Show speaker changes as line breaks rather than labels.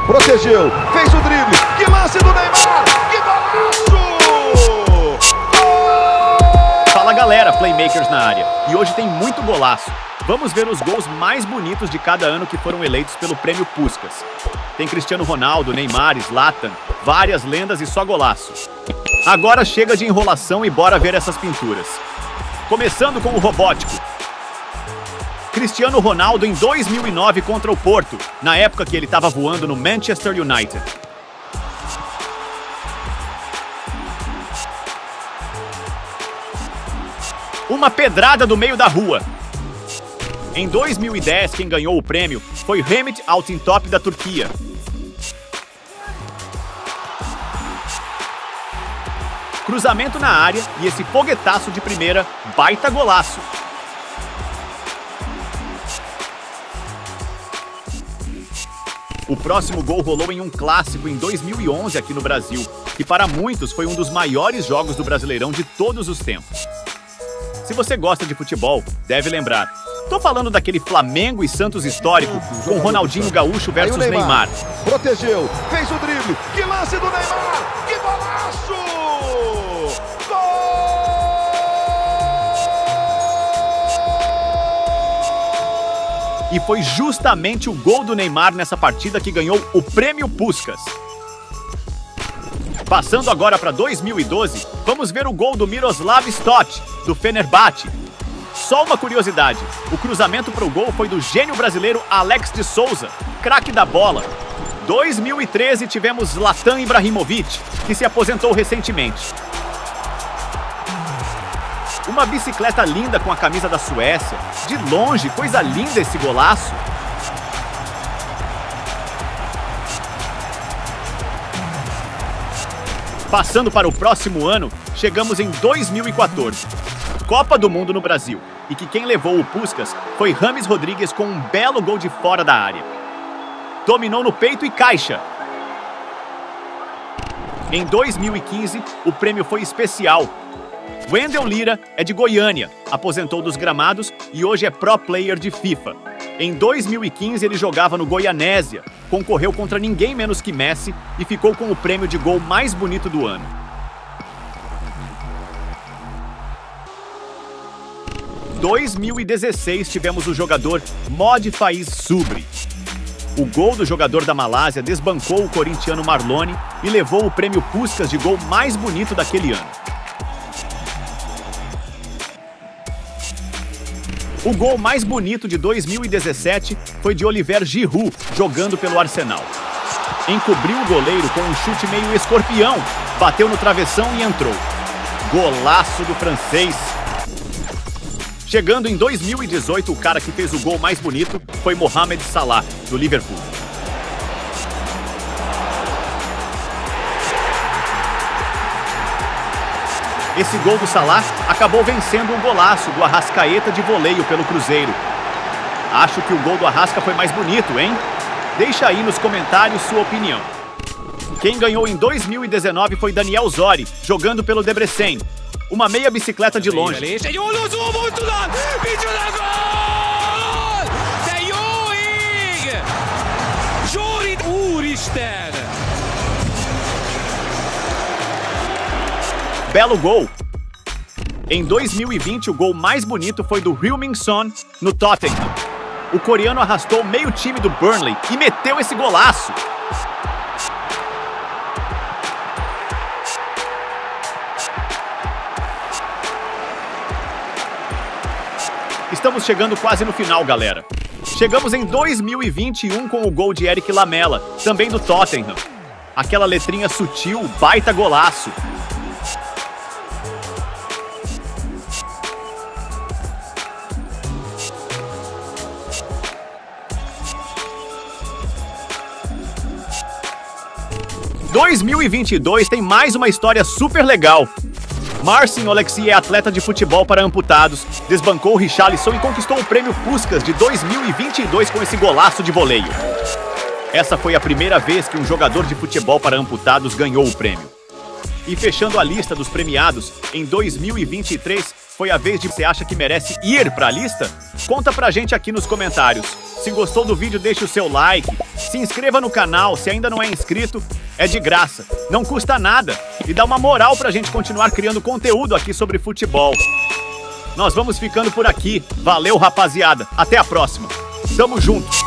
protegeu, fez o drible, que lance do Neymar, que golaço! Gol!
Fala galera, Playmakers na área, e hoje tem muito golaço. Vamos ver os gols mais bonitos de cada ano que foram eleitos pelo Prêmio Puskás. Tem Cristiano Ronaldo, Neymar, Zlatan, várias lendas e só golaço. Agora chega de enrolação e bora ver essas pinturas. Começando com o robótico. Cristiano Ronaldo em 2009 contra o Porto, na época que ele estava voando no Manchester United. Uma pedrada do meio da rua. Em 2010, quem ganhou o prêmio foi Hamit Altintop da Turquia. Cruzamento na área e esse foguetaço de primeira, baita golaço. O próximo gol rolou em um clássico em 2011 aqui no Brasil, que para muitos foi um dos maiores jogos do Brasileirão de todos os tempos. Se você gosta de futebol, deve lembrar. Tô falando daquele Flamengo e Santos histórico com Ronaldinho Gaúcho versus Neymar.
Protegeu, fez o drible, que lance do Neymar, que golaço!
E foi justamente o gol do Neymar nessa partida que ganhou o Prêmio Puskás. Passando agora para 2012, vamos ver o gol do Miroslav Stoch, do Fenerbahçe. Só uma curiosidade, o cruzamento para o gol foi do gênio brasileiro Alex de Souza, craque da bola. 2013 tivemos Zlatan Ibrahimovic, que se aposentou recentemente. Uma bicicleta linda com a camisa da Suécia. De longe, coisa linda esse golaço. Passando para o próximo ano, chegamos em 2014. Copa do Mundo no Brasil. E que quem levou o Puskás foi James Rodrigues com um belo gol de fora da área. Dominou no peito e caixa. Em 2015, o prêmio foi especial. Wendel Lira é de Goiânia, aposentou dos gramados e hoje é pro player de FIFA. Em 2015 ele jogava no Goianésia, concorreu contra ninguém menos que Messi e ficou com o prêmio de gol mais bonito do ano. Em 2016 tivemos o jogador Mod Faiz Subri. O gol do jogador da Malásia desbancou o corintiano Marlone e levou o prêmio Puskás de gol mais bonito daquele ano. O gol mais bonito de 2017 foi de Olivier Giroud, jogando pelo Arsenal. Encobriu o goleiro com um chute meio escorpião, bateu no travessão e entrou. Golaço do francês! Chegando em 2018, o cara que fez o gol mais bonito foi Mohamed Salah, do Liverpool. Esse gol do Salah acabou vencendo um golaço do Arrascaeta de voleio pelo Cruzeiro. Acho que o gol do Arrasca foi mais bonito, hein? Deixa aí nos comentários sua opinião. Quem ganhou em 2019 foi Daniel Zori, jogando pelo Debrecen. Uma meia bicicleta de longe. Belo gol! Em 2020, o gol mais bonito foi do Heung-min Son no Tottenham. O coreano arrastou meio time do Burnley e meteu esse golaço. Estamos chegando quase no final, galera. Chegamos em 2021 com o gol de Eric Lamela, também do Tottenham. Aquela letrinha sutil, baita golaço. Em 2022 tem mais uma história super legal. Marcin Oleksiy é atleta de futebol para amputados, desbancou o Richarlison e conquistou o Prêmio Puskás de 2022 com esse golaço de voleio. Essa foi a primeira vez que um jogador de futebol para amputados ganhou o prêmio. E fechando a lista dos premiados, em 2023, foi a vez de você acha que merece ir pra lista? Conta pra gente aqui nos comentários. Se gostou do vídeo, deixa o seu like, se inscreva no canal, se ainda não é inscrito, é de graça, não custa nada e dá uma moral pra gente continuar criando conteúdo aqui sobre futebol. Nós vamos ficando por aqui, valeu rapaziada, até a próxima, tamo junto!